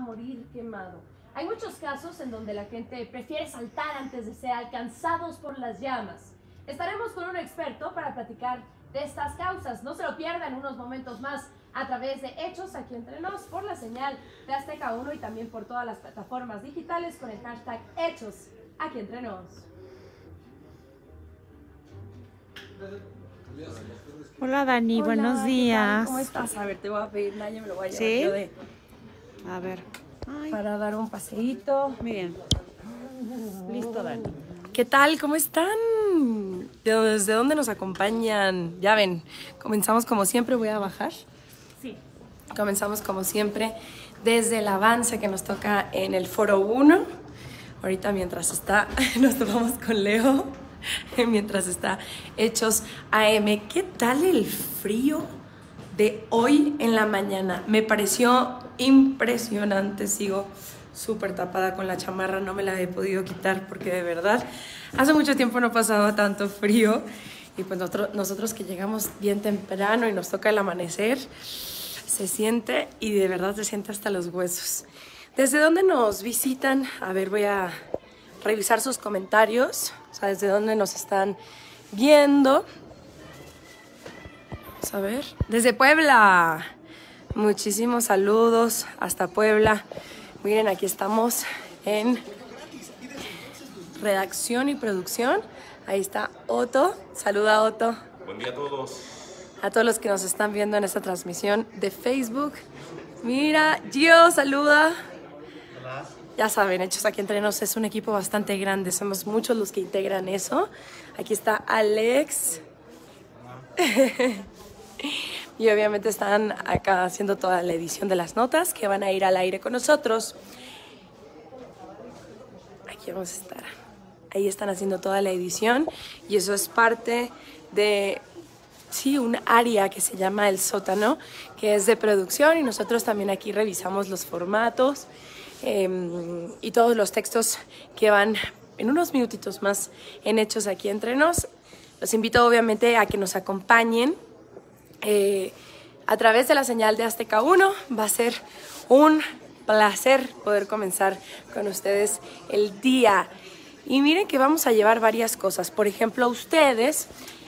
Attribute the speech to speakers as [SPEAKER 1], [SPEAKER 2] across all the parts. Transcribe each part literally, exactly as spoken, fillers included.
[SPEAKER 1] morir quemado. Hay muchos casos en donde la gente prefiere saltar antes de ser alcanzados por las llamas. Estaremos con un experto para platicar de estas causas. No se lo pierdan unos momentos más a través de Hechos Aquí Entre Nos, por la señal de Azteca uno y también por todas las plataformas digitales con el hashtag Hechos Aquí Entre Nos.
[SPEAKER 2] Hola Dani,
[SPEAKER 1] Hola,
[SPEAKER 2] buenos
[SPEAKER 1] ¿qué
[SPEAKER 2] días.
[SPEAKER 1] tal? ¿Cómo estás? A ver, te voy a pedir, Naya, me lo voy a llevar
[SPEAKER 2] ¿Sí?
[SPEAKER 1] yo de,
[SPEAKER 2] A ver. Ay,
[SPEAKER 1] para dar un paseíto.
[SPEAKER 2] miren. Listo, Dani.
[SPEAKER 1] ¿Qué tal? ¿Cómo están? ¿Desde dónde nos acompañan? Ya ven, comenzamos como siempre, voy a bajar.
[SPEAKER 2] Sí.
[SPEAKER 1] Comenzamos como siempre desde el avance que nos toca en el Foro uno. Ahorita mientras está, nos topamos con Leo, mientras está Hechos A M. ¿Qué tal el frío de hoy en la mañana? Me pareció impresionante, sigo súper tapada con la chamarra, no me la he podido quitar porque de verdad hace mucho tiempo no pasaba tanto frío y pues nosotros, nosotros que llegamos bien temprano y nos toca el amanecer, se siente y de verdad se siente hasta los huesos. ¿Desde dónde nos visitan? A ver, voy a revisar sus comentarios, o sea, desde dónde nos están viendo. Vamos a ver. Desde Puebla. Muchísimos saludos hasta Puebla. Miren, aquí estamos en redacción y producción. Ahí está Otto. Saluda, Otto.
[SPEAKER 3] Buen día a todos.
[SPEAKER 1] A todos los que nos están viendo en esta transmisión de Facebook. Mira, Gio, saluda.
[SPEAKER 3] Hola.
[SPEAKER 1] Ya saben, Hechos Aquí Entre Nos es un equipo bastante grande. Somos muchos los que integran eso. Aquí está Alex. Y obviamente están acá haciendo toda la edición de las notas que van a ir al aire con nosotros. Aquí vamos a estar. Ahí están haciendo toda la edición y eso es parte de, sí, un área que se llama El Sótano, que es de producción y nosotros también aquí revisamos los formatos eh, y todos los textos que van en unos minutitos más en Hechos Aquí Entre Nos. Los invito obviamente a que nos acompañen Eh, a través de la señal de Azteca uno. Va a ser un placer poder comenzar con ustedes el día. Y miren que vamos a llevar varias cosas. Por ejemplo, ustedes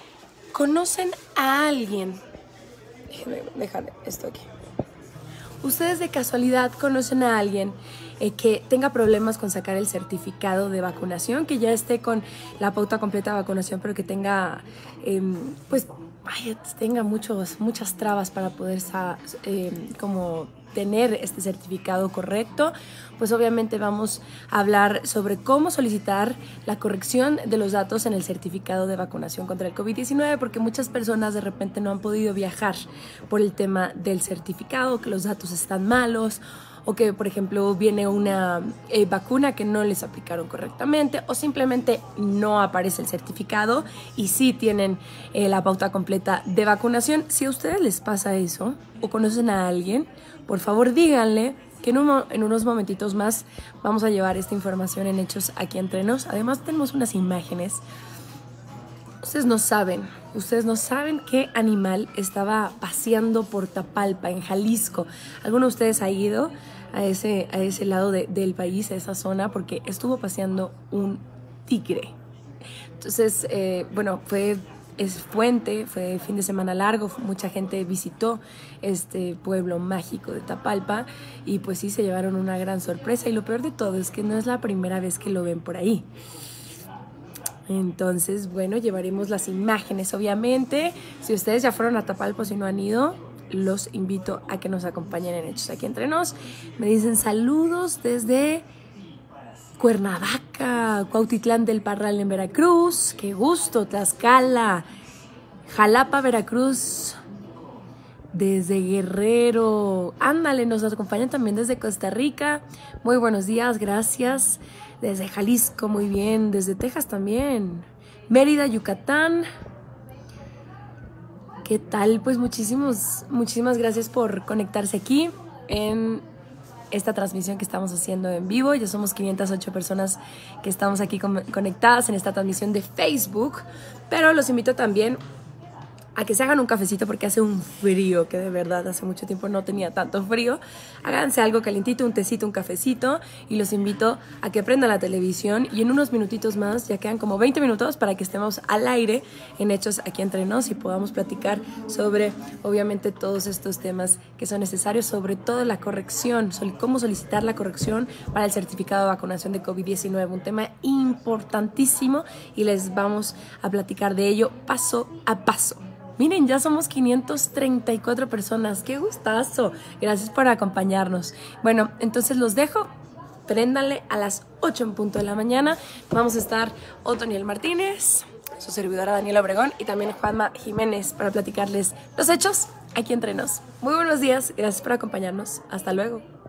[SPEAKER 1] conocen a alguien. Déjenme dejar esto aquí. ¿Ustedes de casualidad conocen a alguien eh, que tenga problemas con sacar el certificado de vacunación, que ya esté con la pauta completa de vacunación, pero que tenga, eh, pues, vaya, tenga muchos, muchas trabas para poder eh, como tener este certificado correcto? Pues obviamente vamos a hablar sobre cómo solicitar la corrección de los datos en el certificado de vacunación contra el COVID diecinueve, porque muchas personas de repente no han podido viajar por el tema del certificado, que los datos están malos, o que, por ejemplo, viene una eh, vacuna que no les aplicaron correctamente, o simplemente no aparece el certificado y sí tienen eh, la pauta completa de vacunación. Si a ustedes les pasa eso, o conocen a alguien, por favor díganle que en, un, en unos momentitos más vamos a llevar esta información en Hechos Aquí Entre Nos. Además tenemos unas imágenes. Ustedes no saben, ustedes no saben qué animal estaba paseando por Tapalpa, en Jalisco. ¿Alguno de ustedes ha ido a ese, a ese lado de, del país, a esa zona? Porque estuvo paseando un tigre. Entonces, eh, bueno, fue, es puente, fue fin de semana largo, mucha gente visitó este pueblo mágico de Tapalpa y pues sí, se llevaron una gran sorpresa. Y lo peor de todo es que no es la primera vez que lo ven por ahí. Entonces, bueno, llevaremos las imágenes, obviamente. Si ustedes ya fueron a Tapalpa, si no han ido, los invito a que nos acompañen en Hechos Aquí Entre Nos. Me dicen saludos desde Cuernavaca, Cuautitlán del Parral en Veracruz. ¡Qué gusto! Tlaxcala, Jalapa, Veracruz, desde Guerrero. Ándale, nos acompañan también desde Costa Rica. Muy buenos días, gracias. Desde Jalisco, muy bien. Desde Texas también. Mérida, Yucatán. ¿Qué tal? Pues muchísimos, muchísimas gracias por conectarse aquí en esta transmisión que estamos haciendo en vivo. Ya somos quinientas ocho personas que estamos aquí conectadas en esta transmisión de Facebook. Pero los invito también a que se hagan un cafecito porque hace un frío que de verdad hace mucho tiempo no tenía tanto frío. Háganse algo calientito, un tecito, un cafecito y los invito a que prendan la televisión y en unos minutitos más, ya quedan como veinte minutos para que estemos al aire en Hechos Aquí Entre Nos y podamos platicar sobre obviamente todos estos temas que son necesarios, sobre todo la corrección, cómo solicitar la corrección para el certificado de vacunación de COVID diecinueve, un tema importantísimo y les vamos a platicar de ello paso a paso. Miren, ya somos quinientas treinta y cuatro personas. ¡Qué gustazo! Gracias por acompañarnos. Bueno, entonces los dejo. Préndanle a las ocho en punto de la mañana. Vamos a estar Otoniel Martínez, su servidora Daniela Obregón y también Juanma Jiménez para platicarles los hechos aquí entre nos. Muy buenos días. Gracias por acompañarnos. Hasta luego.